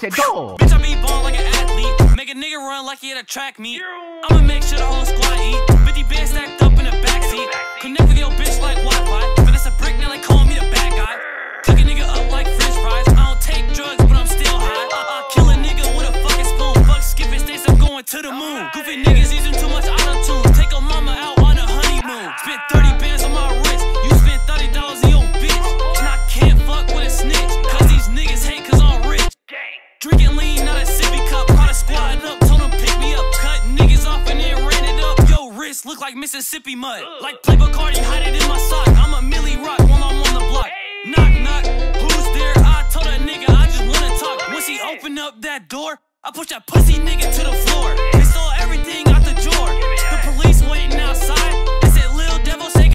said, dog. Bitch, I be ballin' like an athlete. Make a nigga run like he at a track meet. I'ma make sure the whole squad eat. 50 bands stacked up in the backseat. Connect with your bitch like Wi-Fi. But it's a brick, now they call me the bad guy. Cook a nigga up like french fries. I don't take drugs, but I'm still high. I kill a nigga with a fucking spoon. Fuck skipping states, I'm going to the moon. Goofy niggas using too much auto-tune. Take a mama out on a honeymoon. Spent 30 bands on my wrist. You spent $30 on your bitch. And I can't fuck with a snitch. Cause these niggas hate cause I'm rich. Drinking lean, not a sippy cup. Caught a squad up, told them pick me up. Cut niggas off and then ran it up. Yo, wrist look like Mississippi mud. Like play Bacardi, hide it in my sock. I'm a Millie Rock while I'm on the block. Knock, knock, who's there? I told that nigga I just wanna talk. Once he opened up that door, I pushed that pussy nigga to the floor.